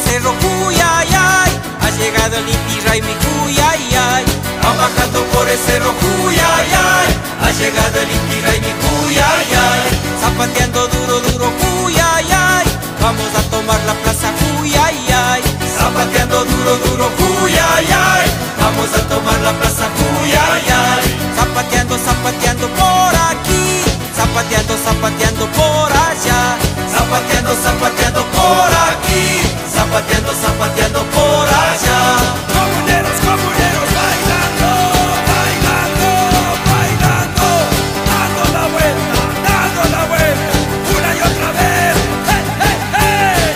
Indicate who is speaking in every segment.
Speaker 1: cerro, uy, ay, ay. Ha llegado el Inti Raymi, uy, ay, ay.
Speaker 2: Van bajando por el cerro, uy, ay, ay. Ha llegado el Inti Raymi, uy, ay, ay.
Speaker 1: Zapateando duro, duro, uy, ay, ay. Vamos a tomar la plaza, uy, ay, ay.
Speaker 2: Zapateando duro, duro, uy, ay, ay. Vamos a tomar la plaza, uy, ay, ay.
Speaker 1: Zapateando, zapateando por aquí. Zapateando, zapateando por allá.
Speaker 2: Zapateando, zapateando por aquí. Zapateando, zapateando por allá. Comuneros, comuneros, bailando, bailando, bailando. Dando la vuelta, una y otra vez. ¡Hey, hey, hey!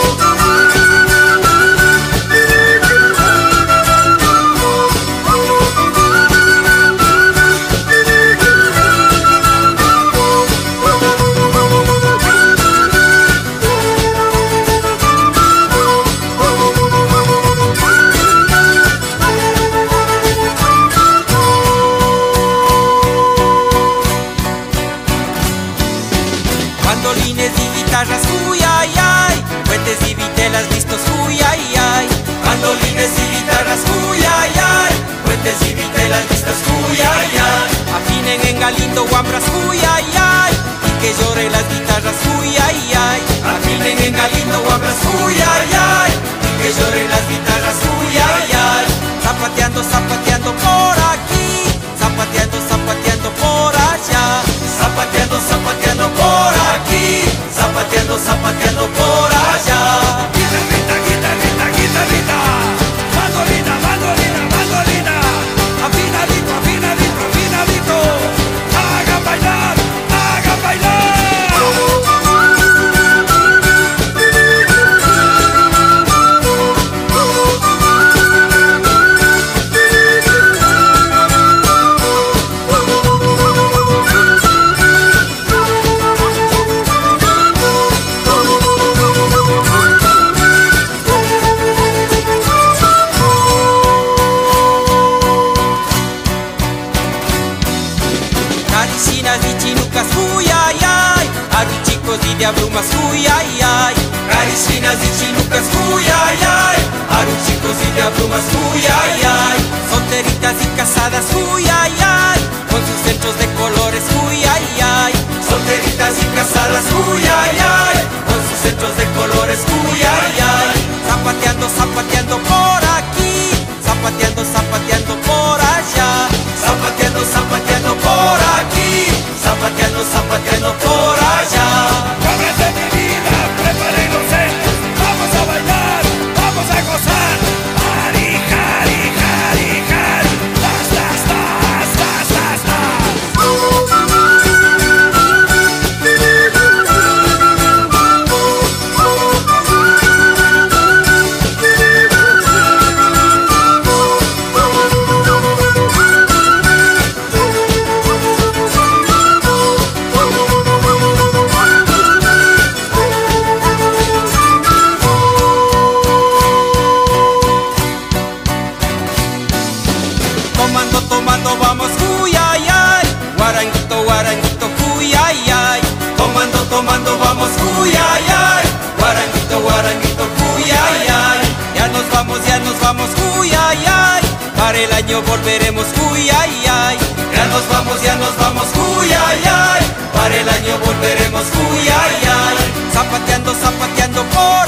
Speaker 1: Mandolines y guitarras, uy, ay, ay. Puentes y vitelas listos, uy, ay, ay.
Speaker 2: Mandolines y guitarras, uy, ay, ay. Puentes y vitelas listas, uy, ay, ay.
Speaker 1: Afinen en Galindo, guambras, uy, ay, ay. Y que lloren las guitarras, uy, ay, ay.
Speaker 2: Afinen en Galindo, guambras, uy, ay, ay. Y que lloren las guitarras, uy, ay, ay.
Speaker 1: Zapateando, zapateando por aquí. Zapateando, zapateando por allá.
Speaker 2: Zapateando, zapateando por aquí. Zapateando, zapateando por allá. Guitarrita, guitarrita, guitarrita. Mandolina, mandolina, mandolina. Afinadito, afinadito, afinadito. Hagan bailar, hagan bailar.
Speaker 1: Caricinas y chinucas, uy, ay, ay. Aruchicos y diablumas, uy, ay, ay.
Speaker 2: Caricinas y chinucas, uy, ay, ay. Aruchicos y diablumas, uy, ay, ay.
Speaker 1: Solteritas y casadas, uy, ay, ay. Con sus centros de colores, uy, ay, ay.
Speaker 2: Solteritas y casadas, uy, ay, ay. Con sus centros de colores, uy, ay, ay.
Speaker 1: Zapateando, zapateando por aquí. Zapateando, zapateando por allá.
Speaker 2: Zapateando, zapateando por aquí. Zapateando, zapateando por allá. Cabras de mi vida, preparen los centros. Vamos a bailar, vamos a gozar. Hari, hari, hari, hari. Las, las, las, las, las,
Speaker 1: Tomando, tomando, vamos, uy, ay, ay. Guaranguito, guaranguito, uy, ay, ay.
Speaker 2: tomando, tomando, vamos, uy, ay, ay. Guaranguito, guaranguito, uy, ay, ay.
Speaker 1: Ya nos vamos, uy, ay, ay. Para el año volveremos, uy, ay, ay.
Speaker 2: Ya nos vamos, uy, ay, ay. Para el año volveremos, uy, ay, ay.
Speaker 1: Zapateando, zapateando por